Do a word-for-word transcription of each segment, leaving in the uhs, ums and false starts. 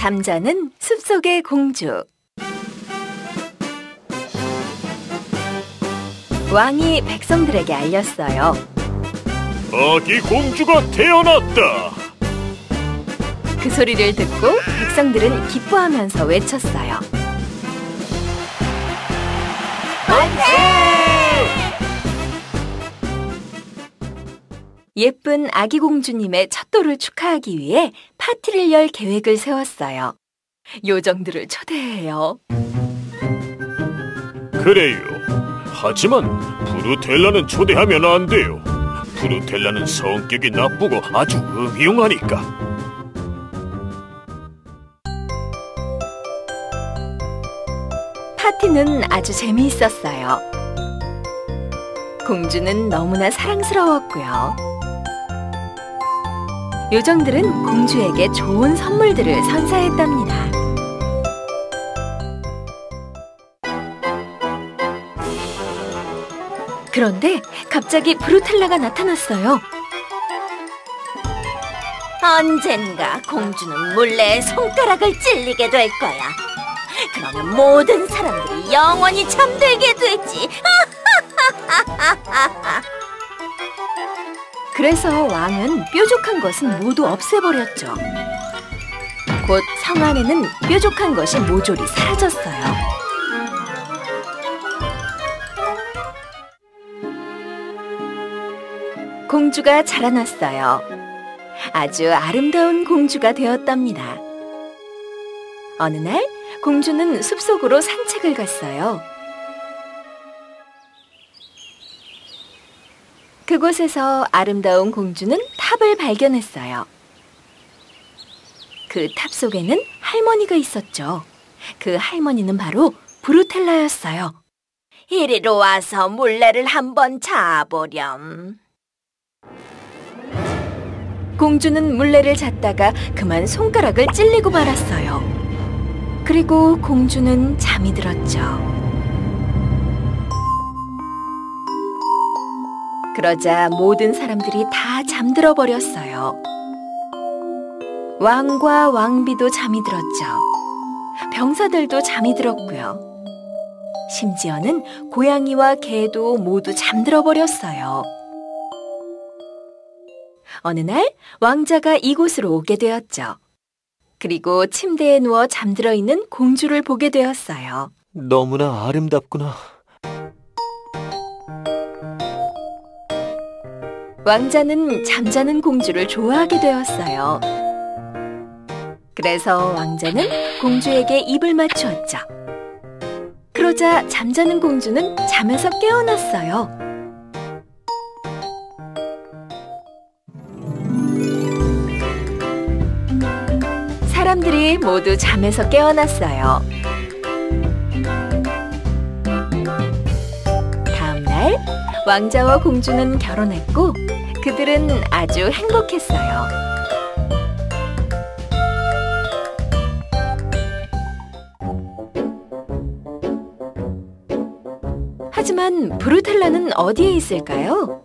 잠자는 숲속의 공주. 왕이 백성들에게 알렸어요. 아기 공주가 태어났다. 그 소리를 듣고 백성들은 기뻐하면서 외쳤어요. 예쁜 아기 공주님의 첫돌을 축하하기 위해 파티를 열 계획을 세웠어요. 요정들을 초대해요. 그래요. 하지만 브루텔라는 초대하면 안 돼요. 브루텔라는 성격이 나쁘고 아주 음흉하니까. 파티는 아주 재미있었어요. 공주는 너무나 사랑스러웠고요. 요정들은 공주에게 좋은 선물들을 선사했답니다. 그런데 갑자기 브루텔라가 나타났어요. 언젠가 공주는 몰래 손가락을 찔리게 될 거야. 그러면 모든 사람들이 영원히 잠들게 되지. 그래서 왕은 뾰족한 것은 모두 없애버렸죠. 곧 성 안에는 뾰족한 것이 모조리 사라졌어요. 공주가 자라났어요. 아주 아름다운 공주가 되었답니다. 어느 날 공주는 숲속으로 산책을 갔어요. 그곳에서 아름다운 공주는 탑을 발견했어요. 그 탑 속에는 할머니가 있었죠. 그 할머니는 바로 브루텔라였어요. 이리로 와서 물레를 한번 잡으렴. 공주는 물레를 잤다가 그만 손가락을 찔리고 말았어요. 그리고 공주는 잠이 들었죠. 그러자 모든 사람들이 다 잠들어 버렸어요. 왕과 왕비도 잠이 들었죠. 병사들도 잠이 들었고요. 심지어는 고양이와 개도 모두 잠들어 버렸어요. 어느 날 왕자가 이곳으로 오게 되었죠. 그리고 침대에 누워 잠들어 있는 공주를 보게 되었어요. 너무나 아름답구나. 왕자는 잠자는 공주를 좋아하게 되었어요. 그래서 왕자는 공주에게 입을 맞추었죠. 그러자 잠자는 공주는 잠에서 깨어났어요. 사람들이 모두 잠에서 깨어났어요. 다음 날 왕자와 공주는 결혼했고 그들은 아주 행복했어요. 하지만 브루텔라는 어디에 있을까요?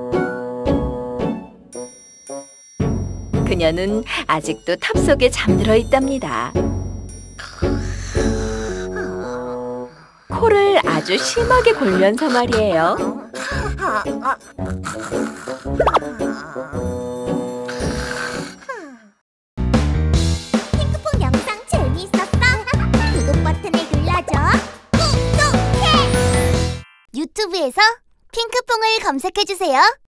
그녀는 아직도 탑 속에 잠들어 있답니다. 코를 아주 심하게 골면서 말이에요. 핑크퐁 영상 재미있었어? 구독 버튼을 눌러줘. 구독해! 유튜브에서 핑크퐁을 검색해주세요.